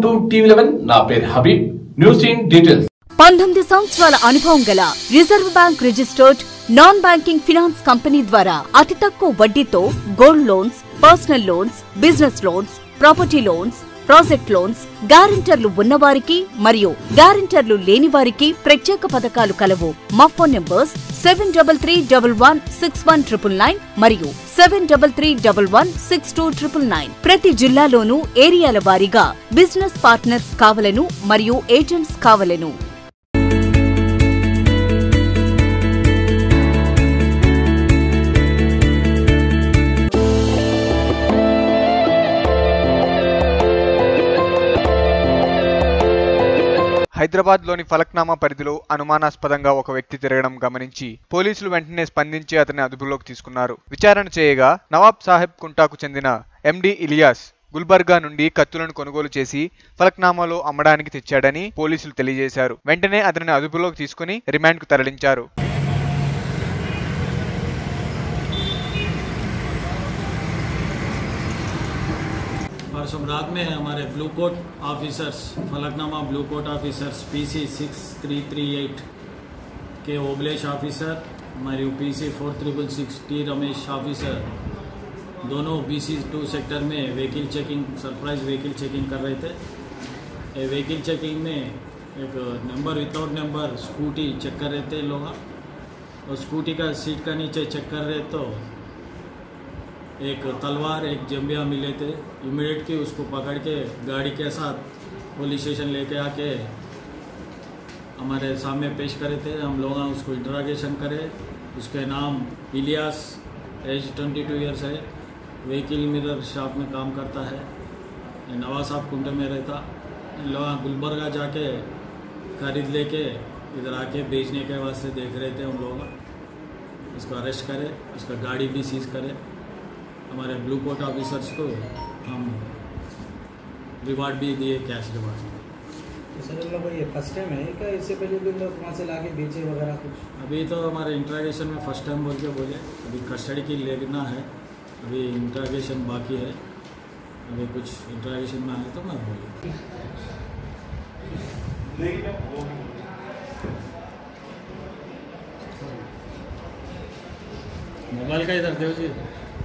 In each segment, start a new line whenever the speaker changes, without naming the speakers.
To టీవీ11 నా పేరు Habib. News in details.
19 సంవత్సరాల అనుభవం గల reserve bank registered non banking finance company ద్వారా అతి తక్కువ వడ్డీతో gold loans, personal loans, business loans, property loans, project loans, గ్యారెంటర్లు ఉన్నవారికి మరియు గ్యారెంటర్లు లేని వారికి ప్రత్యేక పథకాలు కలవు. మా ఫోన్ నంబర్స్ 7331161999 మరియు 7331162999. ప్రతి జిల్లాలోనూ ఏరియాల వారీగా బిజినెస్ పార్ట్నర్స్ కావలను మరియు ఏజెంట్స్ కావలను.
హైదరాబాద్లోని ఫలక్నామా పరిధిలో అనుమానాస్పదంగా ఒక వ్యక్తి తిరగడం గమనించి పోలీసులు వెంటనే స్పందించి అతన్ని అదుపులోకి తీసుకున్నారు. విచారణ చేయగా నవాబ్ సాహెబ్ కుంటాకు చెందిన ఎండి ఇలియాస్ గుల్బర్గా నుండి కత్తులను కొనుగోలు చేసి ఫలక్నామాలో అమ్మడానికి తెచ్చాడని పోలీసులు తెలియజేశారు. వెంటనే అతనిని అదుపులోకి తీసుకుని రిమాండ్కు తరలించారు.
परसों रात में हमारे blue coat officers Falaknuma blue coat officers PC 6338 के ओबलेश ऑफिसर మరియు PC 4666 T रमेश ऑफिसर दोनों BC2 सेक्टर में vehicle checking surprise vehicle checking कर रहे थे. ये व्हीकल चेकिंग में एक number without number scooty check कर रहे थे लोग और स्कूटी का सीट का नीचे चेक कर रहे तो एक तलवार एक जंबिया मिले थे. इमीडिएटली उसको पकड़ के गाड़ी के साथ पुलिस स्टेशन लेके आके हमारे सामने पेश करे थे. हम लोग उसको इंटरोगेशन करे. उसके नाम इलियास एज 22 ईयर्स है. व्हीकल मिरर शॉप में काम करता है. नवाब साहब कुंटे में रहता. लोग गुलबर्गा जाके खरीद लेके इधर आके बेचने के वास्ते देख रहे थे. हम लोग उसको अरेस्ट करे, उसका गाड़ी भी सीज करे. हमारे ब्लू कोट ऑफिसर्स को हम रिवार्ड भी दिए, कैश रिवार्ड.
सर लोग ये फर्स्ट टाइम है क्या? इससे पहले भी लोग वहाँ से लाके बेचे वगैरह कुछ?
अभी तो हमारे इंट्रागेशन में फर्स्ट टाइम बोल के बोले. अभी कस्टडी की लेना है, अभी इंट्रागेशन बाकी है. अभी कुछ इंट्रागेशन में आए तो मैं बोलूँ. मोबाइल का इधर देव जी.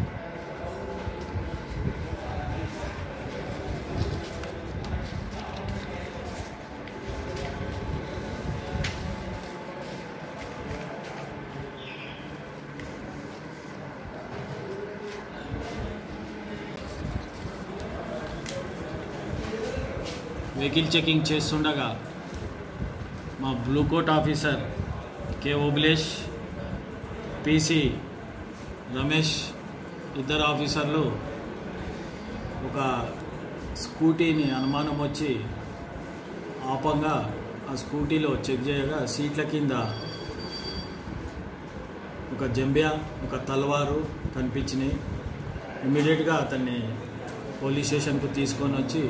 వెహికల్ చెకింగ్ చేస్తుండగా మా blue coat officer K Obalesh, PC Ramesh ఇద్దరు ఆఫీసర్లు ఒక స్కూటీని అనుమానం వచ్చి ఆపంగా ఆ స్కూటీలో చెక్ చేయగా సీట్ల కింద ఒక జంబియా, ఒక తల్వారు కనిపించినాయి. ఇమ్మీడియట్గా అతన్ని పోలీస్ స్టేషన్కు తీసుకొని వచ్చి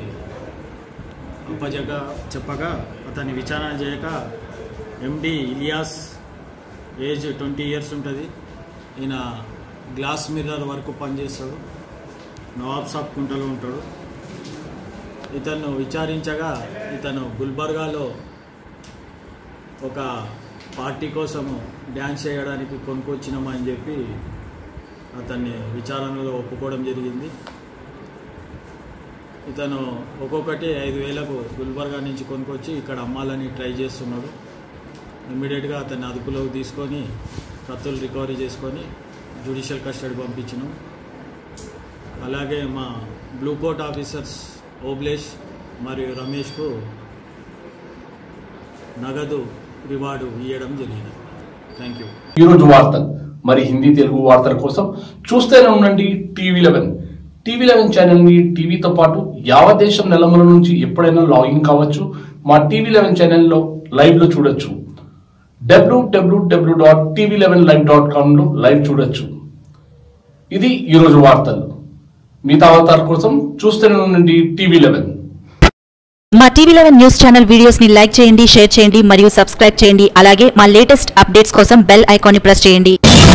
చెప్పగా అతన్ని విచారణ చేయక MD ఇలియాస్ ఏజ్ 20 ఇయర్స్ ఉంటుంది. ఈయన గ్లాస్ మిర్రర్ వరకు పనిచేస్తాడు. నవాబ్ సాబ్ కుంటలో ఉంటాడు. ఇతను విచారించగా ఇతను గుల్బర్గాలో ఒక పార్టీ కోసము డ్యాన్స్ చేయడానికి కొనుక్కొచ్చినామని చెప్పి అతన్ని విచారణలో ఒప్పుకోవడం జరిగింది. ఇతను ఒక్కొక్కటి 5,000కు గుల్బర్గా నుంచి కొనుక్కొచ్చి ఇక్కడ అమ్మాలని ట్రై చేస్తున్నాడు. ఇమ్మీడియట్గా అతన్ని అదుపులోకి తీసుకొని కత్తులు రికవరీ చేసుకొని జ్యుడిషియల్ కస్టడీ పంపించినాం. అలాగే మా బ్లూ కోట్ ఆఫీసర్స్ ఓబలేష్ మరియు రమేష్కు నగదు రివార్డు ఇవ్వడం జరిగింది. Thank you.
ఈరోజు వార్తలు మరి హిందీ తెలుగు వార్తల కోసం చూస్తూనే ఉండండి టీవీ11. టీవీ11 ఛానల్ ని టీవీతో పాటు యావత్ దేశం నెలమల నుంచి ఎప్పుడైనా లాగిన్ కావచ్చు. మా టీవీ11 ఛానల్లో లైవ్ లో చూడొచ్చు. www.tv11live.com లో లైవ్ చూడొచ్చు. ఇది ఈరోజు వార్తలు. మిగతా వార్తల కోసం చూస్తూనే ఉండండి టీవీ11.
మా టీవీ11 న్యూస్ ఛానల్ వీడియోస్ ని లైక్ చేయండి, షేర్ చేయండి మరియు సబ్స్క్రైబ్ చేయండి. అలాగే మా లేటెస్ట్ అప్డేట్స్ కోసం బెల్ ఐకాన్ ని ప్రెస్ చేయండి.